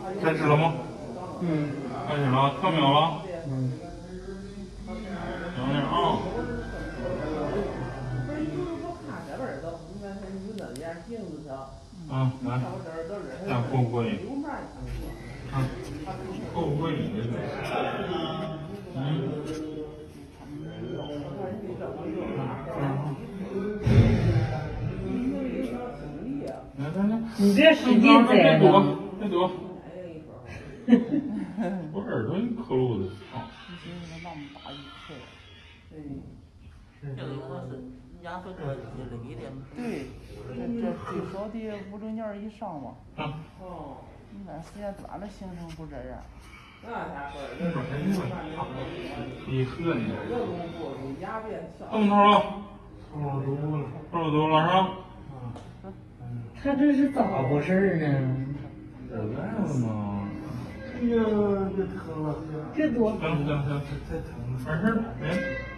开始了吗？ 嗯。 开始了，3秒了。 嗯。 等点啊。嗯，来，看过不过瘾？看过不过瘾这个？来， 你别使劲摘了。 别躲。我耳朵可噜的。 你寻思那么大一块？ 这个应该是压缩过累的。 对，这最少得5、6年以上吧。 哦。 你看时间短了形成不这样。 你喝你。动头了。差不多了是吧？ 他这是咋回事呢？ 这来了嘛。 哎呀，别疼了。 这多。 行，太疼了。完事儿，没。